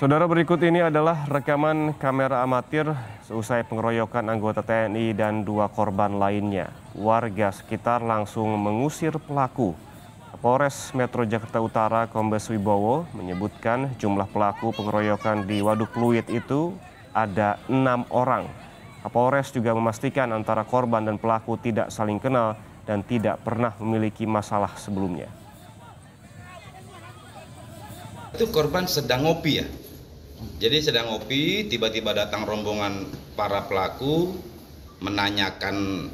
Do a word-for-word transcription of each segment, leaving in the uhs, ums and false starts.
Saudara, berikut ini adalah rekaman kamera amatir seusai pengeroyokan anggota T N I dan dua korban lainnya. Warga sekitar langsung mengusir pelaku. Kapolres Metro Jakarta Utara Kombes Wibowo menyebutkan jumlah pelaku pengeroyokan di Waduk Pluit itu ada enam orang. Kapolres juga memastikan antara korban dan pelaku tidak saling kenal dan tidak pernah memiliki masalah sebelumnya. Itu korban sedang ngopi ya. Jadi sedang ngopi, tiba-tiba datang rombongan para pelaku menanyakan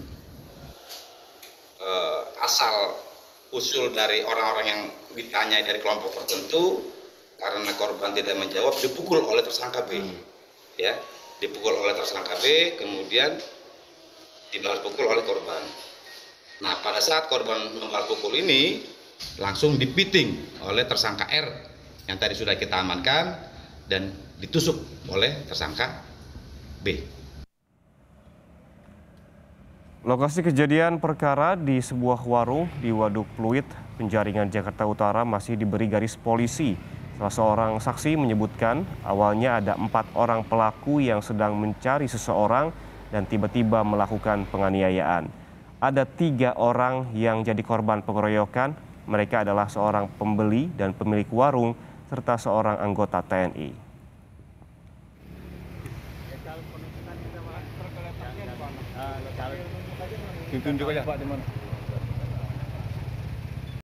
eh, asal usul dari orang-orang yang ditanya dari kelompok tertentu. Karena korban tidak menjawab, dipukul oleh tersangka B. Ya, dipukul oleh tersangka B, kemudian dibalas pukul oleh korban. Nah, pada saat korban membalas pukul ini langsung dipiting oleh tersangka R yang tadi sudah kita amankan dan ditusuk oleh tersangka B. Lokasi kejadian perkara di sebuah warung di Waduk Pluit, Penjaringan, Jakarta Utara masih diberi garis polisi. Salah seorang saksi menyebutkan awalnya ada empat orang pelaku yang sedang mencari seseorang dan tiba-tiba melakukan penganiayaan. Ada tiga orang yang jadi korban pengeroyokan. Mereka adalah seorang pembeli dan pemilik warung serta seorang anggota T N I. Tunjuk aja Pak di mana.